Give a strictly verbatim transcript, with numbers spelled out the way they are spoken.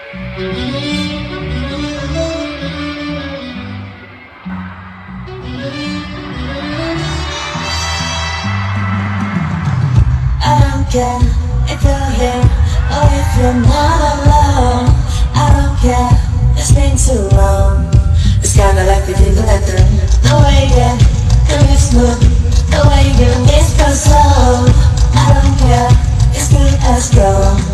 I don't care if you're here or if you're not alone. I don't care, it's been too long. It's kinda like we did the letter. The way you do it smooth, the way you do it so slow. I don't care, it's good as gold.